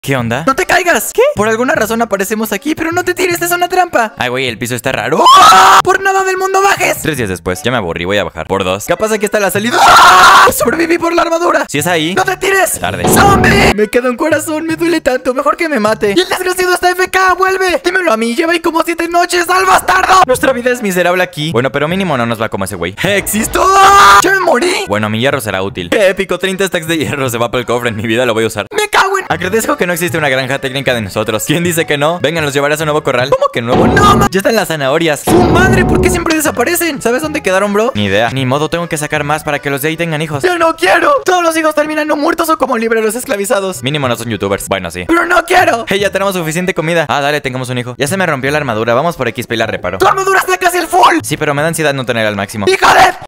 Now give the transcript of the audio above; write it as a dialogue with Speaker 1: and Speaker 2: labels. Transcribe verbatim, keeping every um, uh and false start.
Speaker 1: ¿Qué onda?
Speaker 2: ¡No te caigas! ¿Qué? Por alguna razón aparecemos aquí, pero no te tires, es una trampa.
Speaker 1: Ay, güey, el piso está raro.
Speaker 2: ¡Ah! ¡Por nada del mundo bajes!
Speaker 1: Tres días después, ya me aburrí, voy a bajar. Por dos.
Speaker 2: Capaz aquí está la salida. ¡Ah! ¡Sobreviví por la armadura!
Speaker 1: Si es ahí.
Speaker 2: ¡No te tires!
Speaker 1: Tarde.
Speaker 2: ¡Zombie! Me queda un corazón, me duele tanto, mejor que me mate. ¡Y el desgraciado está F K! ¡Vuelve! Dímelo a mí, lleva ahí como siete noches, ¡al bastardo!
Speaker 1: Nuestra vida es miserable aquí. Bueno, pero mínimo no nos va como ese güey.
Speaker 2: ¡Existo! ¡Ah! ¡Ya me morí!
Speaker 1: Bueno, mi hierro será útil. ¡Qué épico! treinta stacks de hierro se va para el cofre. En mi vida lo voy a usar.
Speaker 2: ¡Me cago en!
Speaker 1: Agradezco que no existe una granja técnica de nosotros. ¿Quién dice que no? Vengan, los llevaré a su nuevo corral.
Speaker 2: ¿Cómo que nuevo? ¡No, ma!
Speaker 1: Ya están las zanahorias.
Speaker 2: ¡Su madre! ¿Por qué siempre desaparecen? ¿Sabes dónde quedaron, bro?
Speaker 1: Ni idea. Ni modo, tengo que sacar más para que los de ahí tengan hijos.
Speaker 2: ¡Yo no quiero! Todos los hijos terminan o muertos o como libreros esclavizados.
Speaker 1: Mínimo no son youtubers. Bueno, sí.
Speaker 2: ¡Pero no quiero!
Speaker 1: Hey, ya tenemos suficiente comida. Ah, dale, tengamos un hijo. Ya se me rompió la armadura. Vamos por X P y la reparo.
Speaker 2: ¡Tu armadura está casi al full!
Speaker 1: Sí, pero me da ansiedad no tener al máximo.
Speaker 2: ¡Hijo de!